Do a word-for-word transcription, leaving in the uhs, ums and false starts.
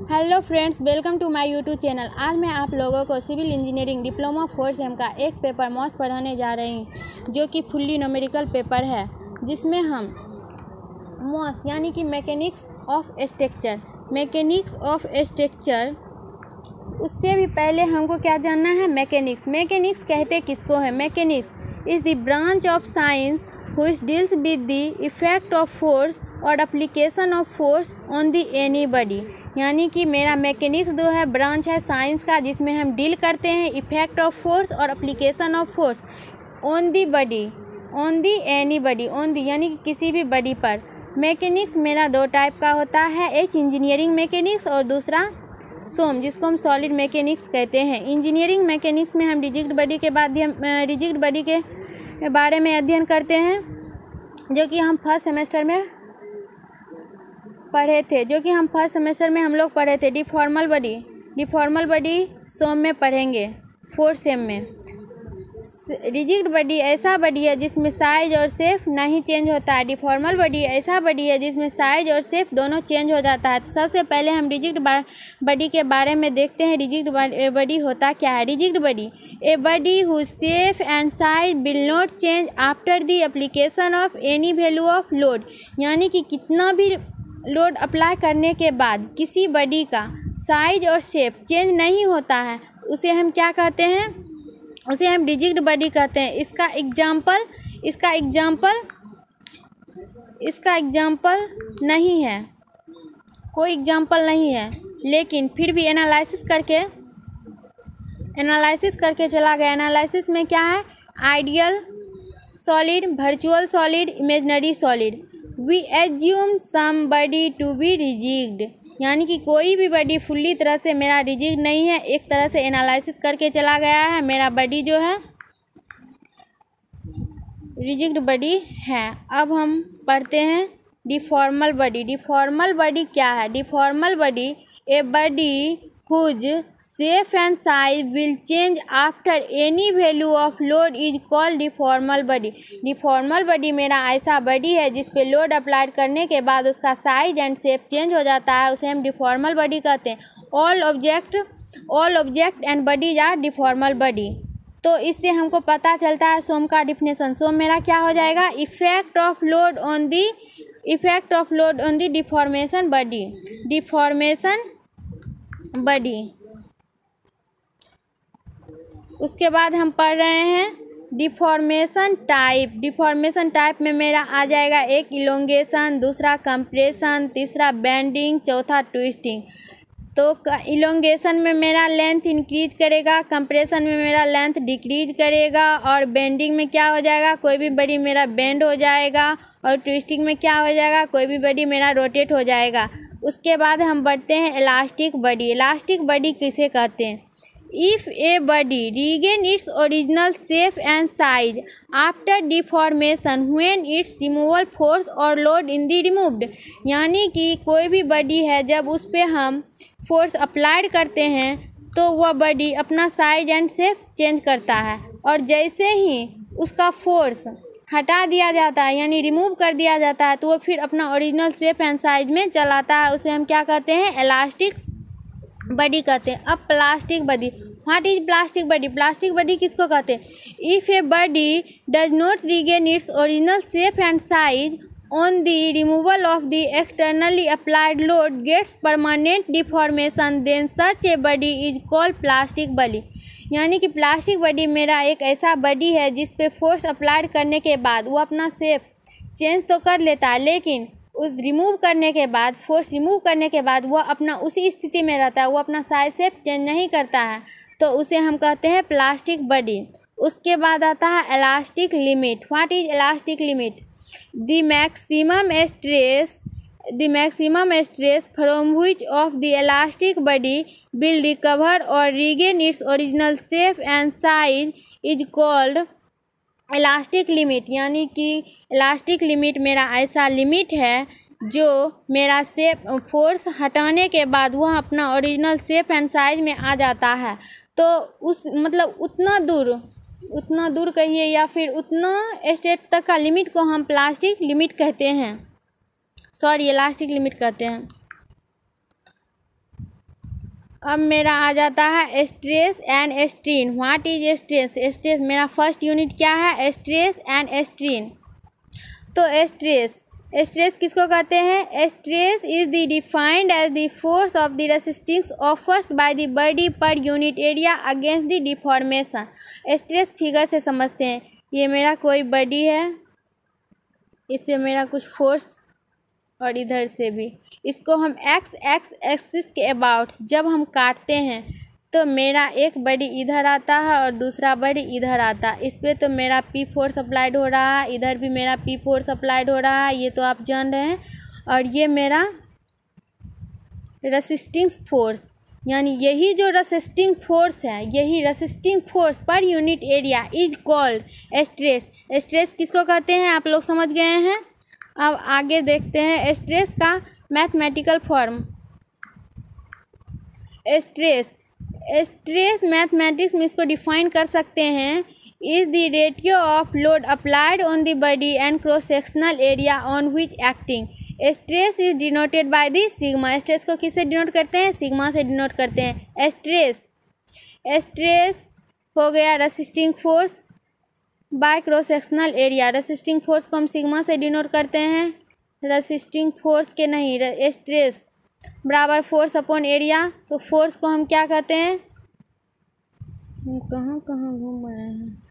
Hello friends, welcome to my YouTube channel. आज मैं आप लोगों को civil engineering diploma four sem का एक पेपर मॉस पढ़ाने जा रही हूँ, जो कि फुल्ली न्यूमेरिकल पेपर है, जिसमें हम मॉस यानी कि mechanics of structure mechanics of structure उससे भी पहले हमको क्या जानना है? मैकेनिक्स मैकेनिक्स कहते किसको है? Mechanics is the branch of science which deals with the effect of force और application of force on the anybody। यानी कि मेरा मैकेनिक्स जो है ब्रांच है साइंस का, जिसमें हम डील करते हैं इफेक्ट ऑफ फोर्स और application of force on the body on the any body on the यानी कि किसी भी बॉडी पर। मैकेनिक्स मेरा दो टाइप का होता है, एक इंजीनियरिंग मैकेनिक्स और दूसरा सोम, जिसको हम सॉलिड मैकेनिक्स कहते हैं। इंजीनियरिंग मैकेनिक्स में हम रिजिड बॉडी के बाद रिजिड बॉडी के बारे में अध्ययन करते हैं, जो कि हम फर्स्ट सेमेस्टर में पढ़े थे जो कि हम फर्स्ट सेमेस्टर में हम लोग पढ़े थे डिफॉर्मल बॉडी डिफॉर्मल बॉडी सोम में पढ़ेंगे फोर्थ सेम में। रिजिड बॉडी ऐसा बॉडी है जिसमें साइज और शेप नहीं चेंज होता है। डिफॉर्मल बॉडी ऐसा बॉडी है जिसमें साइज और शेप दोनों चेंज हो जाता है। तो सबसे पहले हम रिजिड बॉडी के बारे में देखते हैं। रिजिड बॉडी होता क्या है? Rigid body a body whose shape and size will not change after the application of any value of load। यानी कि कितना भी लोड अप्लाई करने के बाद किसी बॉडी का साइज और शेप चेंज नहीं होता है, उसे हम क्या कहते हैं? उसे हम रिजिड बॉडी कहते हैं। इसका एग्जाम्पल इसका एग्जाम्पल इसका एग्जाम्पल नहीं है, कोई एग्जाम्पल नहीं है, लेकिन फिर भी एनालिसिस करके एनालिसिस करके चला गया। एनालिसिस में क्या है? Ideal solid, virtual solid, imaginary solid. We assume some body to be rigid, यानी कि कोई भी बॉडी फुल्ली तरह से मेरा रिजिड नहीं है, एक तरह से एनालिसिस करके चला गया है, मेरा बॉडी जो है रिजिड बॉडी है। अब हम पढ़ते हैं डिफॉर्मल बॉडी। डिफॉर्मल बॉडी क्या है? Deformable body a body whose shape and size will change after any value of load is called deformable body. Deformable body मेरा ऐसा बॉडी है जिस पे लोड अप्लाई करने के बाद उसका साइज एंड शेप चेंज हो जाता है, उसे हम डिफॉर्मल बॉडी कहते हैं। All object all object and bodies are deformable body. तो इससे हमको पता चलता है सोम का डिफिनेशन। सोम मेरा क्या हो जाएगा? Effect of load on the effect of load on the deformation body deformation body. उसके बाद हम पढ़ रहे हैं डिफॉर्मेशन टाइप। डिफॉर्मेशन टाइप में मेरा आ जाएगा एक इलोंगेशन, दूसरा कंप्रेशन, तीसरा बेंडिंग, चौथा ट्विस्टिंग। तो इलोंगेशन में मेरा लेंथ इंक्रीज करेगा, कंप्रेशन में मेरा लेंथ डिक्रीज करेगा, और बेंडिंग में क्या हो जाएगा? कोई भी बॉडी मेरा बेंड हो जाएगा, और ट्विस्टिंग में क्या हो जाएगा? कोई भी बॉडी मेरा रोटेट हो जाएगा। उसके बाद हम बढ़ते हैं इलास्टिक बॉडी। इलास्टिक बॉडी किसे कहते हैं? If a body regain its original shape and size after deformation when its removal force or load in the removed। यानी कि कोई भी बॉडी है, जब उस पर हम फोर्स अप्लाइड करते हैं तो वह बॉडी अपना साइज एंड शेप चेंज करता है, और जैसे ही उसका फोर्स हटा दिया जाता है यानी रिमूव कर दिया जाता है, तो वो फिर अपना ओरिजिनल शेप एंड साइज में चलाता है। उसे हम क्या कहते हैं? इलास्टिक बॉडी कहते हैं। अब plastic body. What is plastic body? Plastic body किसको कहते हैं? If a body does not regain its original shape and size on the removal of the externally applied load gets permanent deformation, then such a body is called plastic body. यानी कि plastic body मेरा एक ऐसा body है जिस पे force applied करने के बाद वो अपना शेप चेंज तो कर लेता है, लेकिन उस रिमूव करने के बाद फोर्स रिमूव करने के बाद वह अपना उसी स्थिति में रहता है, वो अपना साइज शेप चेंज नहीं करता है, तो उसे हम कहते हैं प्लास्टिक बॉडी। उसके बाद आता है elastic limit. What is elastic limit? The maximum stress the maximum stress from which of the elastic body will recover or regain its original shape and size is called elastic limit. यानी कि elastic limit मेरा ऐसा limit है जो मेरा shape force हटाने के बाद वह अपना ओरिजिनल शेप एंड साइज में आ जाता है। तो उस मतलब उतना दूर उतना दूर कहिए या फिर उतना स्टेट तक का लिमिट को हम प्लास्टिक लिमिट कहते हैं, सॉरी इलास्टिक लिमिट कहते हैं। अब मेरा आ जाता है stress and strain. What is stress? Stress मेरा फर्स्ट यूनिट क्या है? Stress and strain. तो स्ट्रेस स्ट्रेस किसको कहते हैं? Stress is the defined as the force of the resisting offered by the body per unit area against the deformation. Stress figure से समझते हैं। ये मेरा कोई बॉडी है, इससे मेरा कुछ फोर्स और इधर से भी, इसको हम एक्स एक्स एक्सिस के अबाउट जब हम काटते हैं तो मेरा एक बॉडी इधर आता है और दूसरा बॉडी इधर आता है। इस पर तो मेरा पी फोर्स अप्लाइड हो रहा है, इधर भी मेरा पी फोर्स अप्लाइड हो रहा है, ये तो आप जान रहे हैं। और ये मेरा रेसिस्टिंग फोर्स, यानी यही जो रेसिस्टिंग फोर्स है, यही resisting force per unit area is called stress. Stress किसको कहते हैं आप लोग समझ गए हैं। अब आगे देखते हैं स्ट्रेस का mathematical form. Stress stress mathematics में इसको डिफाइन कर सकते हैं is the ratio of load applied on the body and cross sectional area on which acting. Stress is denoted by the sigma. Stress को किससे डिनोट करते हैं? सिग्मा से डिनोट करते हैं। स्ट्रेस स्ट्रेस हो गया resisting force by cross sectional area. Resisting force को हम सिग्मा से डिनोट करते हैं। रेसिस्टिंग फोर्स के नहीं, स्ट्रेस बराबर फोर्स अपॉन एरिया। तो फोर्स को हम क्या कहते हैं? हम कहाँ कहाँ घूम रहे हैं।